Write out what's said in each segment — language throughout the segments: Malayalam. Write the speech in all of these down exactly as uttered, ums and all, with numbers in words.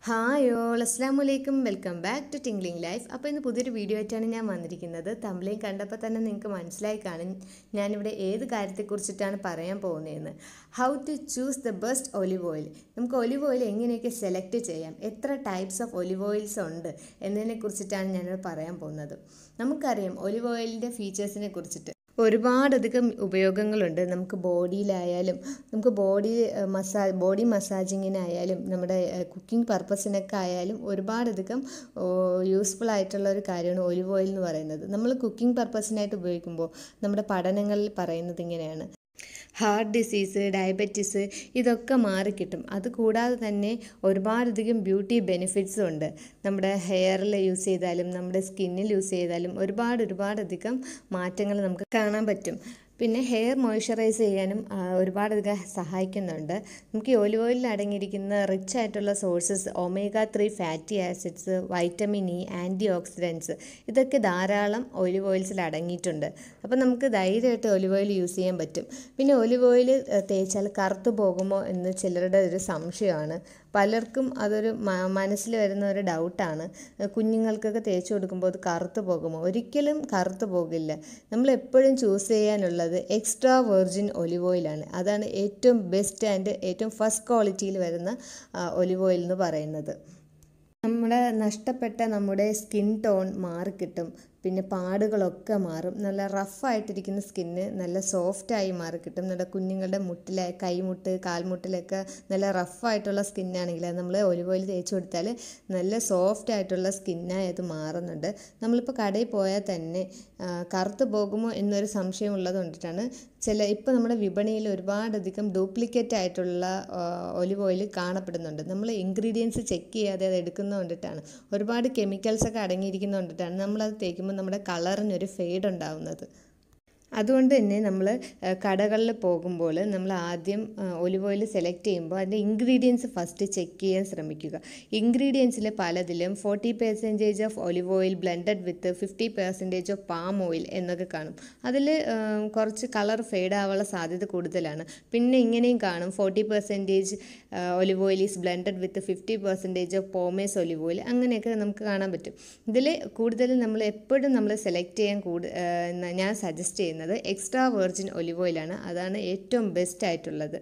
ഹായ് ഓൾ അസ്സാം വലൈക്കും welcome back to tingling life. അപ്പോൾ ഇന്ന് പുതിയൊരു വീഡിയോ ആയിട്ടാണ് ഞാൻ വന്നിരിക്കുന്നത്. തമ്മിലേയും കണ്ടപ്പോൾ തന്നെ നിങ്ങൾക്ക് മനസ്സിലായി കാണും ഞാനിവിടെ ഏത് കാര്യത്തെക്കുറിച്ചിട്ടാണ് പറയാൻ പോകുന്നതെന്ന്. How to choose the best olive oil. നമുക്ക് ഒലിവ് ഓയിൽ എങ്ങനെയൊക്കെ സെലക്ട് ചെയ്യാം, എത്ര ടൈപ്സ് ഓഫ് ഒലിവ് ഓയിൽസ് ഉണ്ട് എന്നതിനെക്കുറിച്ചിട്ടാണ് ഞാനിവിടെ പറയാൻ പോകുന്നത്. നമുക്കറിയാം ഒലിവ് ഓയിലിൻ്റെ ഫീച്ചേഴ്സിനെ കുറിച്ചിട്ട് ഒരുപാടധികം ഉപയോഗങ്ങളുണ്ട്. നമുക്ക് ബോഡിയിലായാലും നമുക്ക് ബോഡി മസാ ബോഡി മസാജിങ്ങിനായാലും നമ്മുടെ കുക്കിംഗ് പർപ്പസിനൊക്കെ ആയാലും ഒരുപാടധികം യൂസ്ഫുൾ ആയിട്ടുള്ള ഒരു കാര്യമാണ് ഒലിവ് ഓയിൽ എന്ന് പറയുന്നത്. നമ്മൾ കുക്കിംഗ് പർപ്പസിനായിട്ട് ഉപയോഗിക്കുമ്പോൾ നമ്മുടെ പഠനങ്ങളിൽ പറയുന്നത് ഇങ്ങനെയാണ്: ഹാർട്ട് ഡിസീസ്, ഡയബറ്റീസ് ഇതൊക്കെ മാറിക്കിട്ടും. അതുകൂടാതെ തന്നെ ഒരുപാടധികം ബ്യൂട്ടി ബെനിഫിറ്റ്സും ഉണ്ട്. നമ്മുടെ ഹെയറിൽ യൂസ് ചെയ്താലും നമ്മുടെ സ്കിന്നിൽ യൂസ് ചെയ്താലും ഒരുപാട് ഒരുപാടധികം മാറ്റങ്ങൾ നമുക്ക് കാണാൻ പറ്റും. പിന്നെ ഹെയർ മോയ്സ്ചറൈസ് ചെയ്യാനും ഒരുപാടധികം സഹായിക്കുന്നുണ്ട്. നമുക്ക് ഈ ഒലിവ് ഓയിലിൽ അടങ്ങിയിരിക്കുന്ന റിച്ച് ആയിട്ടുള്ള sources omega three fatty acids, vitamin E, anti oxidants ഇതൊക്കെ ധാരാളം ഒലിവ് ഓയിൽസിൽ അടങ്ങിയിട്ടുണ്ട്. അപ്പോൾ നമുക്ക് ധൈര്യമായിട്ട് ഒലിവ് ഓയിൽ യൂസ് ചെയ്യാൻ പറ്റും. പിന്നെ ഒലിവ് ഓയിൽ തേച്ചാൽ കറുത്തു പോകുമോ എന്ന് ചിലരുടെ ഒരു സംശയമാണ്. പലർക്കും അതൊരു മനസ്സിൽ വരുന്ന ഒരു ഡൗട്ടാണ്. കുഞ്ഞുങ്ങൾക്കൊക്കെ തേച്ച് കൊടുക്കുമ്പോൾ അത് കറുത്തു പോകുമോ? ഒരിക്കലും കറുത്തു പോകില്ല. നമ്മൾ എപ്പോഴും ചൂസ് ചെയ്യാനുള്ളത് എക്സ്ട്രാ വെർജിൻ ഒലിവ് ഓയിലാണ്. അതാണ് ഏറ്റവും ബെസ്റ്റ് ആൻഡ് ഏറ്റവും ഫസ്റ്റ് ക്വാളിറ്റിയിൽ വരുന്ന ഒലിവ് ഓയിൽ എന്ന് പറയുന്നത്. നമ്മുടെ നഷ്ടപ്പെട്ട നമ്മുടെ സ്കിൻ ടോൺ മാറിക്കിട്ടും. പിന്നെ പാടുകളൊക്കെ മാറും. നല്ല റഫായിട്ടിരിക്കുന്ന സ്കിന്ന് നല്ല സോഫ്റ്റായി മാറിക്കിട്ടും. നമ്മുടെ കുഞ്ഞുങ്ങളുടെ മുട്ടിലെ കൈമുട്ട് കാൽമുട്ടിലൊക്കെ നല്ല റഫായിട്ടുള്ള സ്കിന്നാണെങ്കിൽ അത് നമ്മൾ ഒലിവ് ഓയിൽ തേച്ച് കൊടുത്താൽ നല്ല സോഫ്റ്റ് ആയിട്ടുള്ള സ്കിന്നായി അത് മാറുന്നുണ്ട്. നമ്മളിപ്പോൾ കടയിൽ പോയാൽ തന്നെ കറുത്ത് പോകുമോ എന്നൊരു സംശയം ഉള്ളത് കൊണ്ടിട്ടാണ് ചില ഇപ്പോൾ നമ്മുടെ വിപണിയിൽ ഒരുപാടധികം ഡ്യൂപ്ലിക്കേറ്റ് ആയിട്ടുള്ള ഒലിവ് ഓയിൽ കാണപ്പെടുന്നുണ്ട്. നമ്മൾ ഇൻഗ്രീഡിയൻസ് ചെക്ക് ചെയ്യാതെ അത് എടുക്കുന്നത് കൊണ്ടിട്ടാണ്, ഒരുപാട് കെമിക്കൽസൊക്കെ അടങ്ങിയിരിക്കുന്നത് കൊണ്ടിട്ടാണ് നമ്മളത് തേക്കുമ്പോൾ നമ്മുടെ കളറിനൊരു ഫെയ്ഡ് ഉണ്ടാവുന്നത്. അതുകൊണ്ട് തന്നെ നമ്മൾ കടകളിൽ പോകുമ്പോൾ നമ്മൾ ആദ്യം ഒലിവ് ഓയിൽ സെലക്ട് ചെയ്യുമ്പോൾ അതിൻ്റെ ഇൻഗ്രീഡിയൻസ് ഫസ്റ്റ് ചെക്ക് ചെയ്യാൻ ശ്രമിക്കുക. ഇൻഗ്രീഡിയൻസിൽ പലതിലും forty percentage of olive oil blended with fifty percentage of palm oil എന്നൊക്കെ കാണും. അതിൽ കുറച്ച് കളർ ഫെയ്ഡ് ആവാനുള്ള സാധ്യത കൂടുതലാണ്. പിന്നെ ഇങ്ങനെയും കാണും: forty percentage olive oil is blended with fifty percentage of pomace olive oil. അങ്ങനെയൊക്കെ നമുക്ക് കാണാൻ പറ്റും. ഇതിൽ കൂടുതലും നമ്മൾ എപ്പോഴും നമ്മൾ സെലക്ട് ചെയ്യാൻ കൂടു ഞാൻ സജസ്റ്റ് ചെയ്യുന്നത് എക്സ്ട്രാ വെർജിൻ ഒലിവ് ഓയിലാണ്. അതാണ് ഏറ്റവും ബെസ്റ്റ് ആയിട്ടുള്ളത്.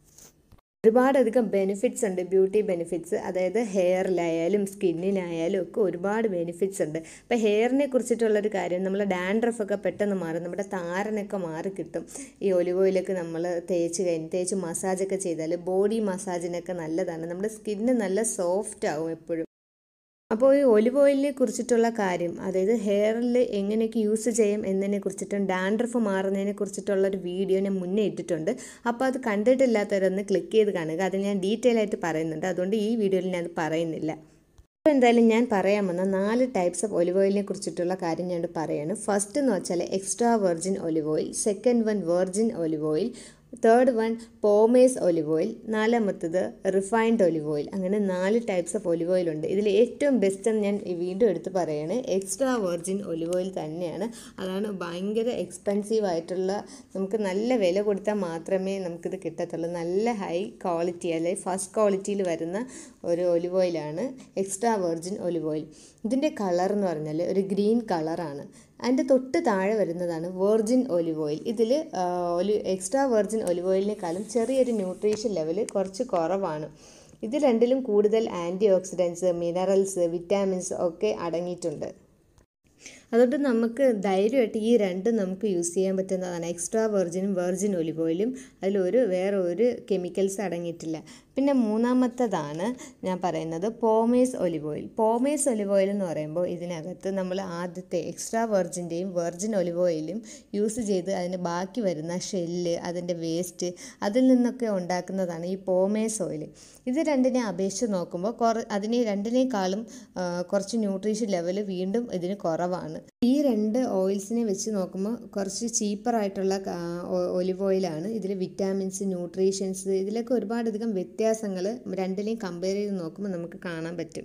ഒരുപാടധികം ബെനിഫിറ്റ്സ് ഉണ്ട്, ബ്യൂട്ടി ബെനിഫിറ്റ്സ്. അതായത് ഹെയറിലായാലും സ്കിന്നിനായാലും ഒക്കെ ഒരുപാട് ബെനിഫിറ്റ്സ് ഉണ്ട്. അപ്പോൾ ഹെയറിനെ കുറിച്ചിട്ടുള്ളൊരു കാര്യം, നമ്മൾ ഡാൻഡ്രഫൊക്കെ പെട്ടെന്ന് മാറും, നമ്മുടെ താരനൊക്കെ മാറി കിട്ടും ഈ ഒലിവ് ഓയിലൊക്കെ നമ്മൾ തേച്ച് കഴിഞ്ഞ് തേച്ച് മസാജൊക്കെ ചെയ്താൽ. ബോഡി മസാജിനൊക്കെ നല്ലതാണ്. നമ്മുടെ സ്കിന്ന് നല്ല സോഫ്റ്റ് ആവും എപ്പോഴും. അപ്പോൾ ഈ ഒലിവ് ഓയിലിനെ കുറിച്ചിട്ടുള്ള കാര്യം, അതായത് ഹെയറിൽ എങ്ങനെയൊക്കെ യൂസ് ചെയ്യാം എന്നതിനെ കുറിച്ചിട്ടും ഡാൻഡ്രഫ് മാറുന്നതിനെ കുറിച്ചിട്ടുള്ള ഒരു വീഡിയോ ഞാൻ മുന്നേ ഇട്ടിട്ടുണ്ട്. അപ്പോൾ അത് കണ്ടിട്ടില്ലാത്തവരൊന്ന് ക്ലിക്ക് ചെയ്ത് കാണുക. അത് ഞാൻ ഡീറ്റെയിൽ ആയിട്ട് പറയുന്നുണ്ട്. അതുകൊണ്ട് ഈ വീഡിയോയിൽ ഞാൻ പറയുന്നില്ല. അപ്പോൾ എന്തായാലും ഞാൻ പറയാൻ വന്ന നാല് ടൈപ്സ് ഓഫ് ഒലിവ് ഓയിലിനെ കുറിച്ചിട്ടുള്ള കാര്യം ഞാൻ പറയാണ്. ഫസ്റ്റ് എന്ന് വെച്ചാൽ extra virgin olive oil, second one virgin olive oil, third one pomace olive oil, നാലാമത്തത് റിഫൈൻഡ് ഒലിവ് ഓയിൽ. അങ്ങനെ നാല് ടൈപ്സ് ഓഫ് ഒലിവ് ഓയിൽ ഉണ്ട്. ഇതിൽ ഏറ്റവും ബെസ്റ്റ് എന്ന് ഞാൻ വീണ്ടും എടുത്ത് പറയുകയാണ് എക്സ്ട്രാ വെർജിൻ ഒലിവ് ഓയിൽ തന്നെയാണ്. അതാണ് ഭയങ്കര എക്സ്പെൻസീവ് ആയിട്ടുള്ള, നമുക്ക് നല്ല വില കൊടുത്താൽ മാത്രമേ നമുക്കിത് കിട്ടത്തുള്ളൂ. നല്ല ഹൈ ക്വാളിറ്റി അല്ലെങ്കിൽ ഫസ്റ്റ് ക്വാളിറ്റിയിൽ വരുന്ന ഒരു ഒലിവ് ഓയിലാണ് എക്സ്ട്രാ വെർജിൻ ഒലിവ് ഓയിൽ. ഇതിൻ്റെ കളർ എന്ന് പറഞ്ഞാൽ ഒരു ഗ്രീൻ കളറാണ്. അതിൻ്റെ തൊട്ട് താഴെ വരുന്നതാണ് വെർജിൻ ഒലിവ് ഓയിൽ. ഇതിൽ ഒലി എക്സ്ട്രാ വെർജിൻ ഒലിവ് ഓയിലിനേക്കാളും ചെറിയൊരു ന്യൂട്രീഷൻ ലെവൽ കുറച്ച് കുറവാണ്. ഇത് രണ്ടിലും കൂടുതൽ ആൻറ്റി ഓക്സിഡൻസ്, മിനറൽസ്, വിറ്റാമിൻസ് ഒക്കെ അടങ്ങിയിട്ടുണ്ട്. അതുകൊണ്ട് നമുക്ക് ധൈര്യമായിട്ട് ഈ രണ്ടും നമുക്ക് യൂസ് ചെയ്യാൻ പറ്റുന്നതാണ്. എക്സ്ട്രാ വെർജിനും വെർജിൻ ഒലിവ് ഓയിലും അതിലൊരു വേറെ ഒരു കെമിക്കൽസ് അടങ്ങിയിട്ടില്ല. പിന്നെ മൂന്നാമത്തതാണ് ഞാൻ പറയുന്നത് pomace olive oil. Pomace olive oil എന്ന് പറയുമ്പോൾ ഇതിനകത്ത് നമ്മൾ ആദ്യത്തെ എക്സ്ട്രാ വെർജിൻ്റെയും വെർജിൻ ഒലിവ് ഓയിലും യൂസ് ചെയ്ത് അതിന് ബാക്കി വരുന്ന ഷെല്ല്, അതിൻ്റെ വേസ്റ്റ്, അതിൽ നിന്നൊക്കെ ഉണ്ടാക്കുന്നതാണ് ഈ പോമേസ് ഓയിൽ. ഇത് രണ്ടിനെ അപേക്ഷിച്ച് നോക്കുമ്പോൾ കുറ അതിനെ രണ്ടിനേക്കാളും കുറച്ച് ന്യൂട്രീഷൻ ലെവൽ വീണ്ടും ഇതിന് കുറവാണ്. ഈ രണ്ട് ഓയിൽസിനെ വെച്ച് നോക്കുമ്പോൾ കുറച്ച് ചീപ്പറായിട്ടുള്ള ഒലിവ് ഓയിലാണ്. ഇതിൽ വിറ്റാമിൻസ്, ന്യൂട്രീഷൻസ് ഇതിലൊക്കെ ഒരുപാടധികം വ്യത്യാസങ്ങൾ രണ്ടിനെയും കമ്പയർ ചെയ്ത് നോക്കുമ്പോൾ നമുക്ക് കാണാൻ പറ്റും.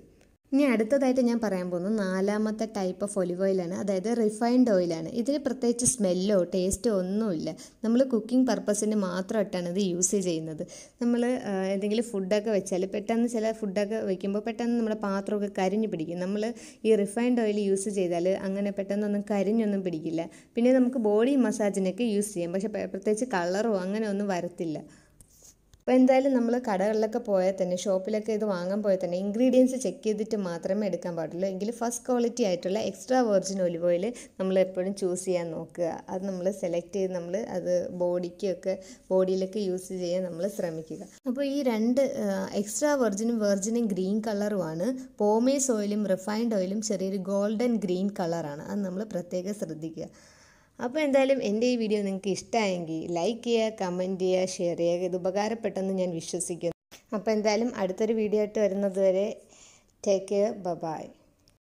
ഇനി അടുത്തതായിട്ട് ഞാൻ പറയാൻ പോകുന്നത് നാലാമത്തെ ടൈപ്പ് ഓഫ് ഒലിവ് ഓയിലാണ്, അതായത് റിഫൈൻഡ് ഓയിലാണ്. ഇതിന് പ്രത്യേകിച്ച് സ്മെല്ലോ ടേസ്റ്റോ ഒന്നുമില്ല. നമ്മൾ കുക്കിംഗ് പർപ്പസിന് മാത്രമായിട്ടാണ് ഇത് യൂസ് ചെയ്യുന്നത്. നമ്മൾ എന്തെങ്കിലും ഫുഡൊക്കെ വെച്ചാൽ പെട്ടെന്ന് ചില ഫുഡൊക്കെ വയ്ക്കുമ്പോൾ പെട്ടെന്ന് നമ്മുടെ പാത്രമൊക്കെ കരിഞ്ഞ് പിടിക്കും. നമ്മൾ ഈ റിഫൈൻഡ് ഓയിൽ യൂസ് ചെയ്താൽ അങ്ങനെ പെട്ടെന്നൊന്നും കരിഞ്ഞൊന്നും പിടിക്കില്ല. പിന്നെ നമുക്ക് ബോഡി മസാജിനൊക്കെ യൂസ് ചെയ്യാം, പക്ഷേ പ്രത്യേകിച്ച് കളറോ അങ്ങനെ ഒന്നും വരത്തില്ല. അപ്പോൾ എന്തായാലും നമ്മൾ കടകളിലൊക്കെ പോയാൽ തന്നെ ഷോപ്പിലൊക്കെ ഇത് വാങ്ങാൻ പോയാൽ തന്നെ ഇൻഗ്രീഡിയൻസ് ചെക്ക് ചെയ്തിട്ട് മാത്രമേ എടുക്കാൻ പാടുള്ളൂ. എങ്കിൽ ഫസ്റ്റ് ക്വാളിറ്റി ആയിട്ടുള്ള എക്സ്ട്രാ വെർജിൻ ഒലിവ് ഓയിൽ നമ്മൾ എപ്പോഴും ചൂസ് ചെയ്യാൻ നോക്കുക. അത് നമ്മൾ സെലക്ട് ചെയ്ത് നമ്മൾ അത് ബോഡിക്കൊക്കെ ബോഡിയിലൊക്കെ യൂസ് ചെയ്യാൻ നമ്മൾ ശ്രമിക്കുക. അപ്പോൾ ഈ രണ്ട് എക്സ്ട്രാ വെർജിനും വെർജിനും ഗ്രീൻ കളറുമാണ്. പോമേസ് ഓയിലും റിഫൈൻഡ് ഓയിലും ചെറിയൊരു ഗോൾഡൻ ഗ്രീൻ കളറാണ്. അത് നമ്മൾ പ്രത്യേകം ശ്രദ്ധിക്കുക. അപ്പോൾ എന്തായാലും എൻ്റെ ഈ വീഡിയോ നിങ്ങൾക്ക് ഇഷ്ടമായെങ്കിൽ ലൈക്ക് ചെയ്യുക, കമൻറ്റ് ചെയ്യുക, ഷെയർ ചെയ്യുക. ഇത് ഉപകാരപ്പെട്ടെന്ന് ഞാൻ വിശ്വസിക്കുന്നു. അപ്പോൾ എന്തായാലും അടുത്തൊരു വീഡിയോ ആയിട്ട് വരുന്നത് വരെ ടേക്ക് കെയർ, ബൈ.